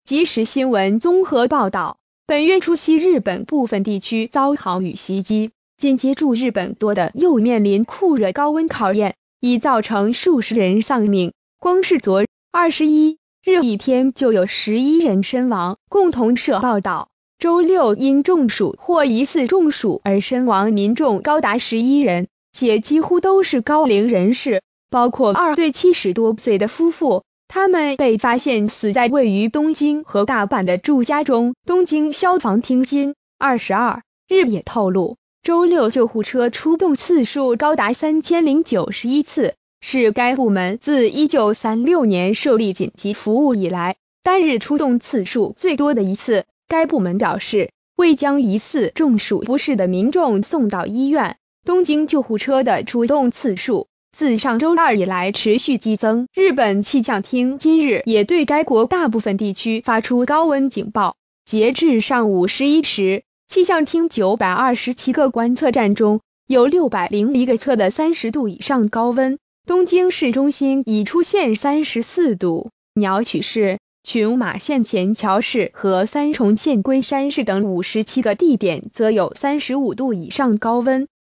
即时新闻综合报道，本月初西日本部分地区遭豪雨袭击，紧接住日本多的又面临酷热高温考验，已造成数十人丧命。光是昨21日一天就有11人身亡。共同社报道，周六因中暑或疑似中暑而身亡民众高达11人，且几乎都是高龄人士，包括2对70多岁的夫妇。他们被发现死在位于东京和大阪的住家中。东京消防厅今22日也透露，周六救护车出动次数高达3091次，是该部门自1936年设立紧急服务以来单日出动次数最多的一次。该部门表示，为将疑似中暑不适的民众送到医院，东京救护车的出动次数自上周二以来持续激增。日本气象厅今日也对该国大部分地区发出高温警报。截至上午11时，气象厅927个观测站中有601个测的30度以上高温。东京市中心已出现34度，鸟取市、群马县前桥市和三重县龟山市等57个地点则有35度以上高温。